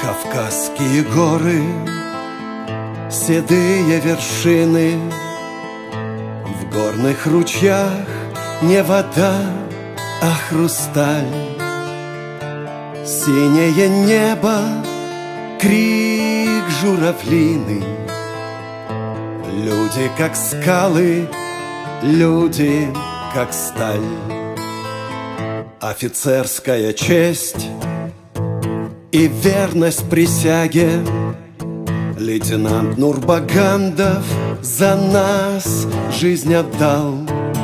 Кавказские горы, седые вершины, в горных ручьях не вода, а хрусталь. Синее небо, крик журавлиный. Люди как скалы, люди как сталь. Офицерская честь и верность присяге. Лейтенант Нурбагандов за нас жизнь отдал.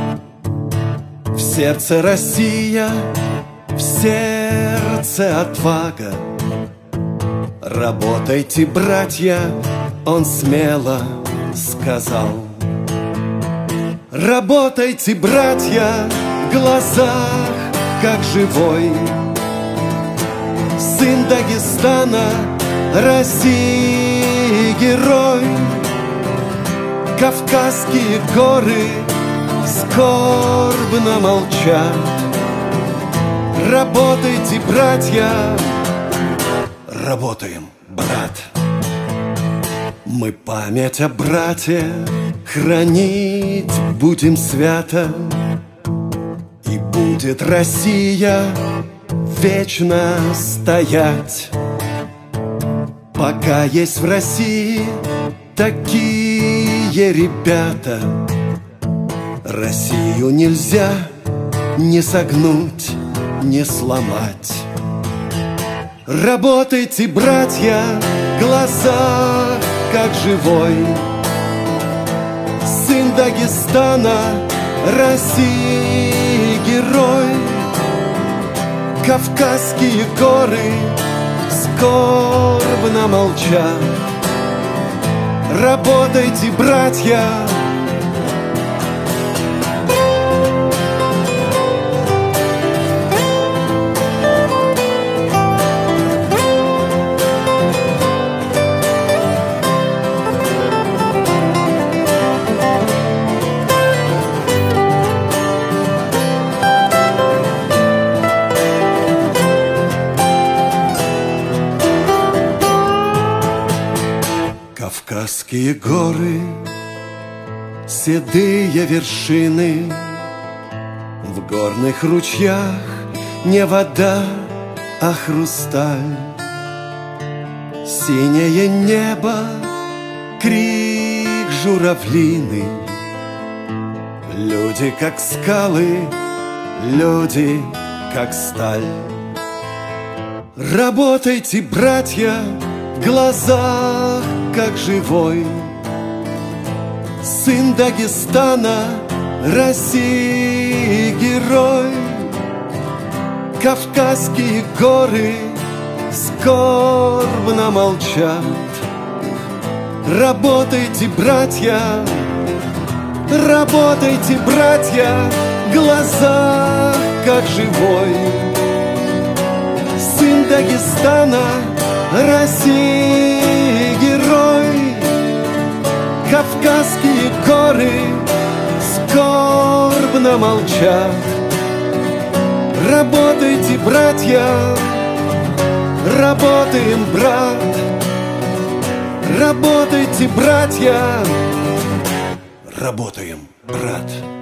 В сердце Россия, в сердце отвага. Работайте, братья, он смело сказал. Работайте, братья, в глазах как живой сын Дагестана, России герой. Кавказские горы скорбно молчат. Работайте, братья, работаем, брат. Мы память о брате хранить будем свято, и будет Россия вечно стоять. Пока есть в России такие ребята, Россию нельзя не согнуть, не сломать. Работайте, братья, глаза как живой сын Дагестана, России герой. Кавказские горы скорбно молчат. Работайте, братья. Кавказские горы, седые вершины, в горных ручьях не вода, а хрусталь. Синее небо, крик журавлиный. Люди как скалы, люди как сталь. Работайте, братья, в глазах как живой сын Дагестана, России герой. Кавказские горы скорбно молчат. Работайте, братья, работайте, братья, в глазах как живой сын Дагестана, России герой. Кавказские горы скорбно молчат. Работайте, братья, работаем, брат. Работайте, братья, работаем, брат.